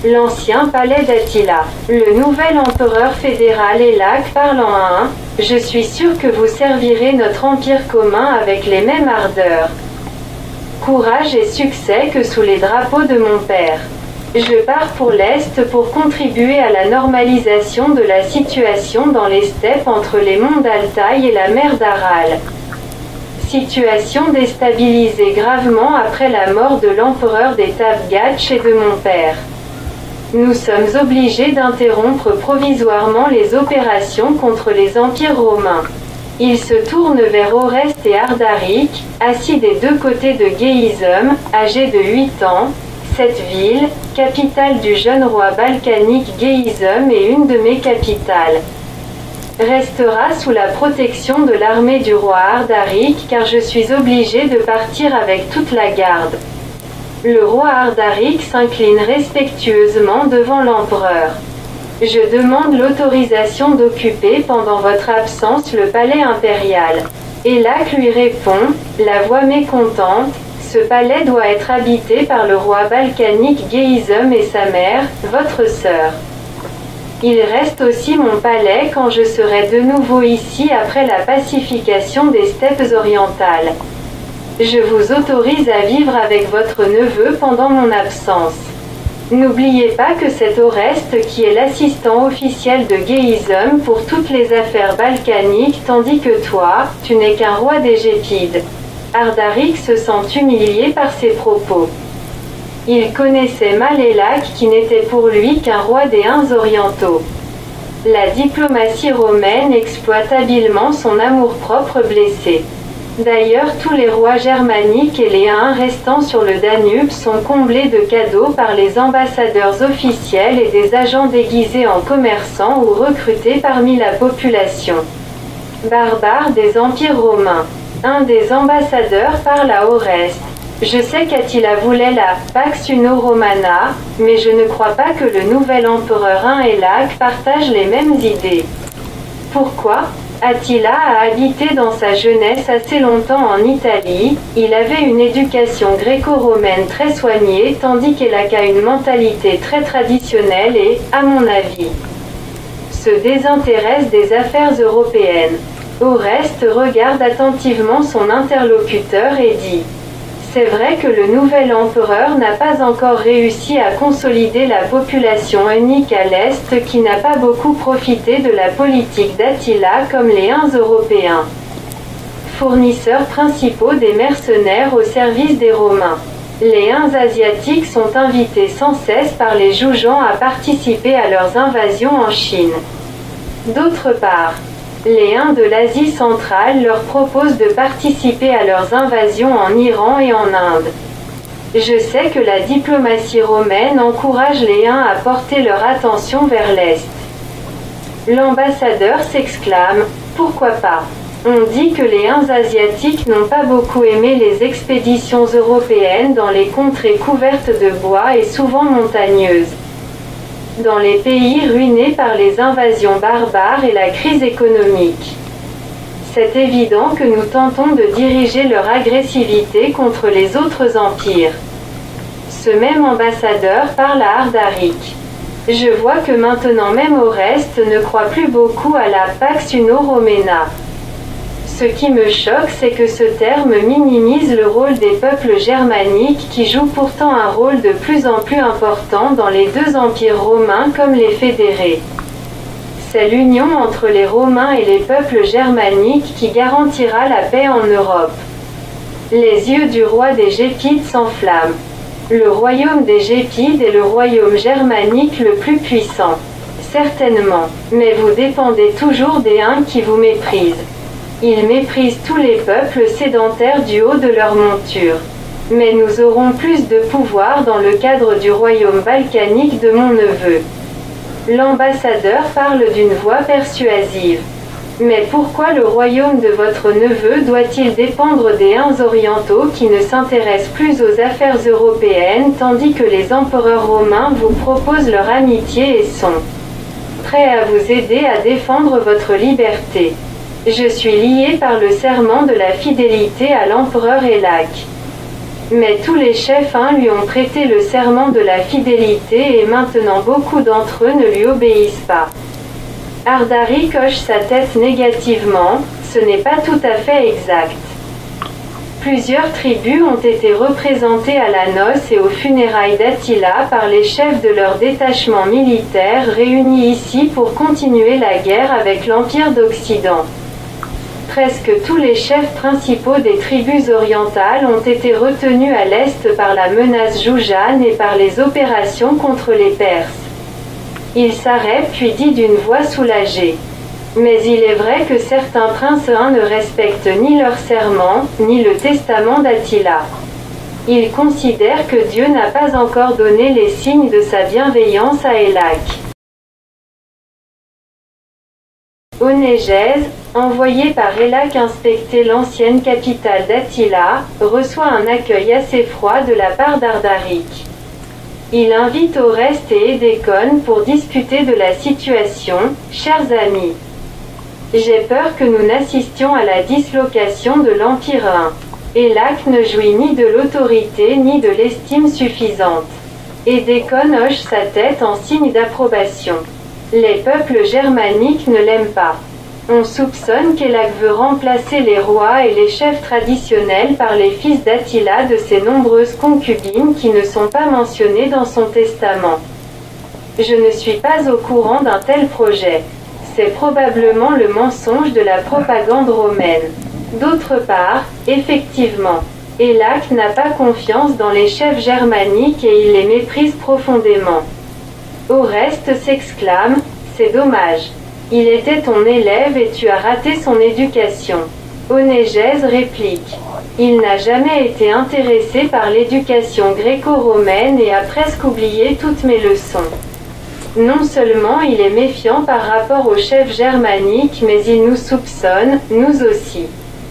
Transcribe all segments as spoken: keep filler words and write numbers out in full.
L'ancien palais d'Attila. Le nouvel empereur fédéral Élaque parle en un. Je suis sûr que vous servirez notre empire commun avec les mêmes ardeurs, courage et succès que sous les drapeaux de mon père. Je pars pour l'Est pour contribuer à la normalisation de la situation dans les steppes entre les monts d'Altaï et la mer d'Aral. Situation déstabilisée gravement après la mort de l'empereur des Tabgatch et de mon père. Nous sommes obligés d'interrompre provisoirement les opérations contre les empires romains. Il se tourne vers Oreste et Ardaric, assis des deux côtés de Géizum, âgé de huit ans. Cette ville, capitale du jeune roi balkanique Géizum est une de mes capitales. Restera sous la protection de l'armée du roi Ardaric car je suis obligé de partir avec toute la garde. Le roi Ardaric s'incline respectueusement devant l'empereur. Je demande l'autorisation d'occuper pendant votre absence le palais impérial. Élaque lui répond, la voix mécontente, ce palais doit être habité par le roi balkanique Géizum et sa mère, votre sœur. Il reste aussi mon palais quand je serai de nouveau ici après la pacification des steppes orientales. Je vous autorise à vivre avec votre neveu pendant mon absence. N'oubliez pas que c'est Oreste qui est l'assistant officiel de Géizum pour toutes les affaires balkaniques tandis que toi, tu n'es qu'un roi des Gépides. Ardaric se sent humilié par ces propos. Il connaissait mal Élaque qui n'était pour lui qu'un roi des Huns orientaux. La diplomatie romaine exploite habilement son amour-propre blessé. D'ailleurs tous les rois germaniques et les Huns restant sur le Danube sont comblés de cadeaux par les ambassadeurs officiels et des agents déguisés en commerçants ou recrutés parmi la population barbare des empires romains. Un des ambassadeurs parle à Oreste. Je sais qu'Attila voulait la Pax Uno Romana, mais je ne crois pas que le nouvel empereur Hun Élaque partage les mêmes idées. Pourquoi ? Attila a habité dans sa jeunesse assez longtemps en Italie, il avait une éducation gréco-romaine très soignée tandis qu'Élaque a une mentalité très traditionnelle et, à mon avis, se désintéresse des affaires européennes. Oreste regarde attentivement son interlocuteur et dit « C'est vrai que le nouvel empereur n'a pas encore réussi à consolider la population unique à l'Est qui n'a pas beaucoup profité de la politique d'Attila comme les Huns européens, fournisseurs principaux des mercenaires au service des Romains. Les Huns asiatiques sont invités sans cesse par les Jugeans à participer à leurs invasions en Chine. D'autre part, les Huns de l'Asie centrale leur proposent de participer à leurs invasions en Iran et en Inde. Je sais que la diplomatie romaine encourage les Huns à porter leur attention vers l'Est. L'ambassadeur s'exclame « Pourquoi pas ? On dit que les Huns asiatiques n'ont pas beaucoup aimé les expéditions européennes dans les contrées couvertes de bois et souvent montagneuses. Dans les pays ruinés par les invasions barbares et la crise économique. C'est évident que nous tentons de diriger leur agressivité contre les autres empires. » Ce même ambassadeur parle à Ardaric. « Je vois que maintenant même Oreste ne croit plus beaucoup à la Pax Uno Romana. Ce qui me choque, c'est que ce terme minimise le rôle des peuples germaniques qui jouent pourtant un rôle de plus en plus important dans les deux empires romains comme les fédérés. C'est l'union entre les Romains et les peuples germaniques qui garantira la paix en Europe. » Les yeux du roi des Gépides s'enflamment. Le royaume des Gépides est le royaume germanique le plus puissant. Certainement, mais vous dépendez toujours des Huns qui vous méprisent. Ils méprisent tous les peuples sédentaires du haut de leur monture. Mais nous aurons plus de pouvoir dans le cadre du royaume balkanique de mon neveu. L'ambassadeur parle d'une voix persuasive. Mais pourquoi le royaume de votre neveu doit-il dépendre des Huns orientaux qui ne s'intéressent plus aux affaires européennes tandis que les empereurs romains vous proposent leur amitié et sont prêts à vous aider à défendre votre liberté? Je suis lié par le serment de la fidélité à l'empereur Élaque. Mais tous les chefs hein, lui ont prêté le serment de la fidélité et maintenant beaucoup d'entre eux ne lui obéissent pas. Ardarik hoche sa tête négativement, ce n'est pas tout à fait exact. Plusieurs tribus ont été représentées à la noce et aux funérailles d'Attila par les chefs de leur détachement militaire réunis ici pour continuer la guerre avec l'Empire d'Occident. Presque tous les chefs principaux des tribus orientales ont été retenus à l'est par la menace Joujane et par les opérations contre les Perses. Il s'arrête puis dit d'une voix soulagée. Mais il est vrai que certains princes hein, ne respectent ni leur serment, ni le testament d'Attila. Ils considèrent que Dieu n'a pas encore donné les signes de sa bienveillance à Élac. Onégèse, envoyé par Élac inspecter l'ancienne capitale d'Attila, reçoit un accueil assez froid de la part d'Ardarik. Il invite Oreste et Édécone pour discuter de la situation. Chers amis, j'ai peur que nous n'assistions à la dislocation de l'Empire un. Élac ne jouit ni de l'autorité ni de l'estime suffisante. Édécone hoche sa tête en signe d'approbation. Les peuples germaniques ne l'aiment pas. On soupçonne qu'Élac veut remplacer les rois et les chefs traditionnels par les fils d'Attila de ses nombreuses concubines qui ne sont pas mentionnées dans son testament. Je ne suis pas au courant d'un tel projet. C'est probablement le mensonge de la propagande romaine. D'autre part, effectivement, Élac n'a pas confiance dans les chefs germaniques et il les méprise profondément. Oreste s'exclame, c'est dommage. Il était ton élève et tu as raté son éducation. Onégèse réplique. Il n'a jamais été intéressé par l'éducation gréco-romaine et a presque oublié toutes mes leçons. Non seulement il est méfiant par rapport aux chefs germaniques, mais il nous soupçonne, nous aussi.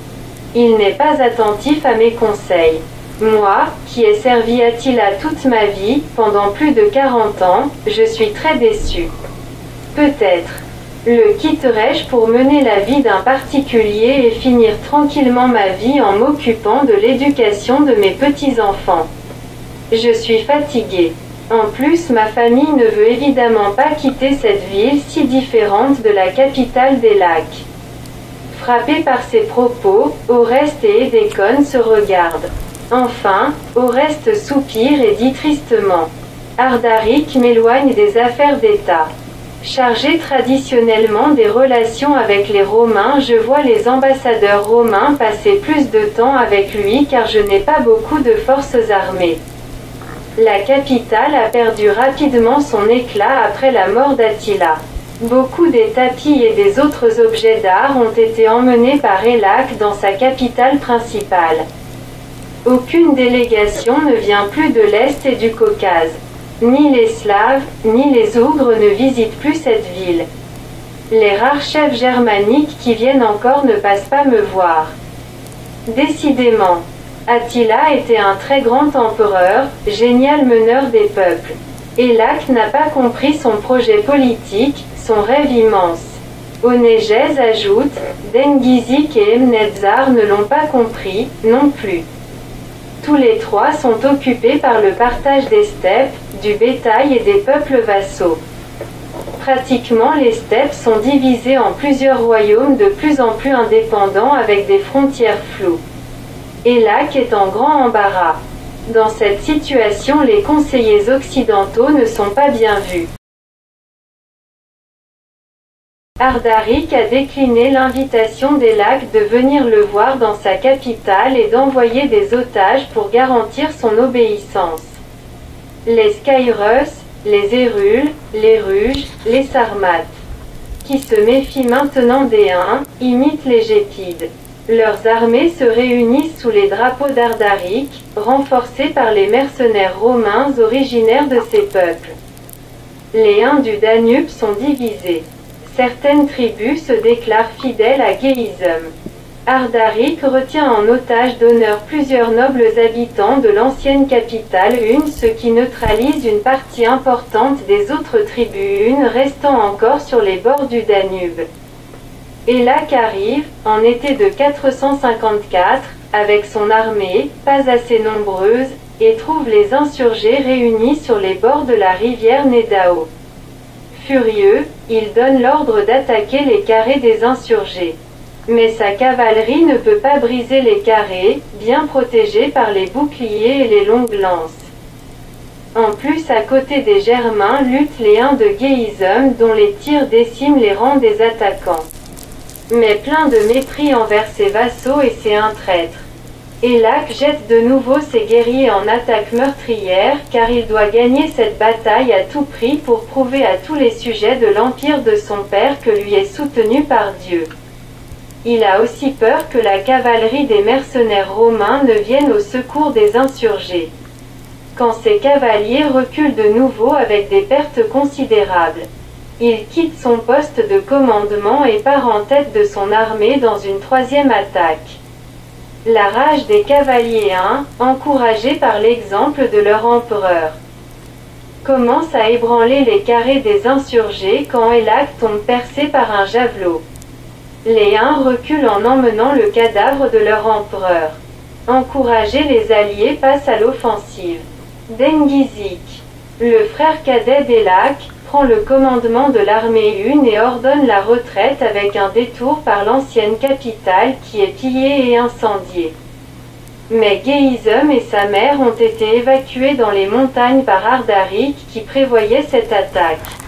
Il n'est pas attentif à mes conseils. Moi, qui ai servi Attila toute ma vie, pendant plus de quarante ans, je suis très déçu. Peut-être. Le quitterai-je pour mener la vie d'un particulier et finir tranquillement ma vie en m'occupant de l'éducation de mes petits-enfants. Je suis fatigué. En plus, ma famille ne veut évidemment pas quitter cette ville si différente de la capitale des lacs. Frappé par ces propos, Oreste et Édécone se regardent. Enfin, Oreste soupire et dit tristement. Ardarik m'éloigne des affaires d'État. Chargé traditionnellement des relations avec les Romains, je vois les ambassadeurs romains passer plus de temps avec lui car je n'ai pas beaucoup de forces armées. La capitale a perdu rapidement son éclat après la mort d'Attila. Beaucoup des tapis et des autres objets d'art ont été emmenés par Élac dans sa capitale principale. Aucune délégation ne vient plus de l'Est et du Caucase. Ni les Slaves, ni les Ougres ne visitent plus cette ville. Les rares chefs germaniques qui viennent encore ne passent pas me voir. Décidément, Attila était un très grand empereur, génial meneur des peuples. Élac n'a pas compris son projet politique, son rêve immense. Onégèse ajoute, Dengizik et Emnetzar ne l'ont pas compris, non plus. Tous les trois sont occupés par le partage des steppes, du bétail et des peuples vassaux. Pratiquement les steppes sont divisées en plusieurs royaumes de plus en plus indépendants avec des frontières floues. Élac est en grand embarras. Dans cette situation, les conseillers occidentaux ne sont pas bien vus. Ardarik a décliné l'invitation d'Élac de venir le voir dans sa capitale et d'envoyer des otages pour garantir son obéissance. Les Skyros, les Érules, les Ruges, les Sarmates, qui se méfient maintenant des Huns, imitent les Gépides. Leurs armées se réunissent sous les drapeaux d'Ardarik, renforcés par les mercenaires romains originaires de ces peuples. Les Huns du Danube sont divisés. Certaines tribus se déclarent fidèles à Géizum. Ardarik retient en otage d'honneur plusieurs nobles habitants de l'ancienne capitale Hun, ce qui neutralise une partie importante des autres tribus Hun restant encore sur les bords du Danube. Élac arrive, en été de quatre cent cinquante-quatre, avec son armée, pas assez nombreuse, et trouve les insurgés réunis sur les bords de la rivière Nedao. Furieux, il donne l'ordre d'attaquer les carrés des insurgés. Mais sa cavalerie ne peut pas briser les carrés, bien protégés par les boucliers et les longues lances. En plus, à côté des Germains luttent les Huns de Géizum dont les tirs déciment les rangs des attaquants. Mais plein de mépris envers ses vassaux et c'est un traître. Élac jette de nouveau ses guerriers en attaque meurtrière car il doit gagner cette bataille à tout prix pour prouver à tous les sujets de l'empire de son père que lui est soutenu par Dieu. Il a aussi peur que la cavalerie des mercenaires romains ne vienne au secours des insurgés. Quand ses cavaliers reculent de nouveau avec des pertes considérables, il quitte son poste de commandement et part en tête de son armée dans une troisième attaque. La rage des cavaliers huns, encouragés par l'exemple de leur empereur, commence à ébranler les carrés des insurgés quand Élac tombe percé par un javelot. Les Huns reculent en emmenant le cadavre de leur empereur. Encouragés, les alliés passent à l'offensive. Dengizik, le frère cadet d'Élac, prend le commandement de l'armée une et ordonne la retraite avec un détour par l'ancienne capitale qui est pillée et incendiée. Mais Géizum et sa mère ont été évacués dans les montagnes par Ardaric qui prévoyait cette attaque.